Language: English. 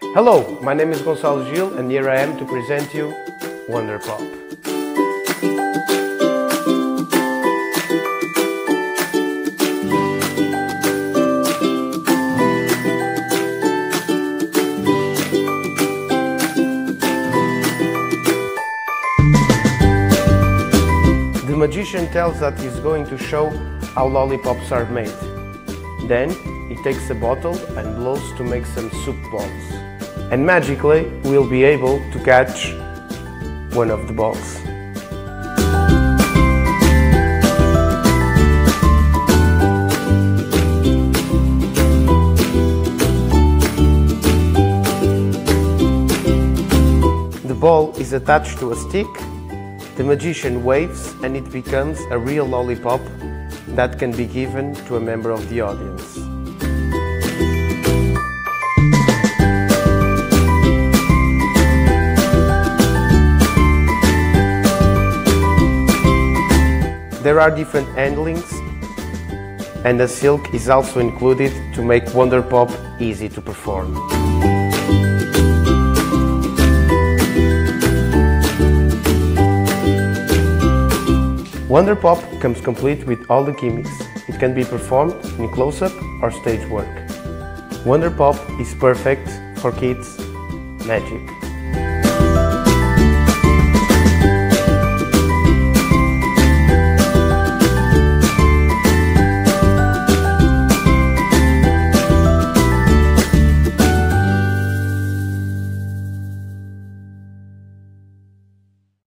Hello, my name is Gonçalo Gil and here I am to present you Wonder Pop. The magician tells that he's going to show how lollipops are made. Then he takes a bottle and blows to make some soup balls. And magically we'll be able to catch one of the balls. The ball is attached to a stick. The magician waves and it becomes a real lollipop that can be given to a member of the audience. There are different handlings and a silk is also included to make Wonder Pop easy to perform. Wonder Pop comes complete with all the gimmicks. It can be performed in close-up or stage work. Wonder Pop is perfect for kids' magic.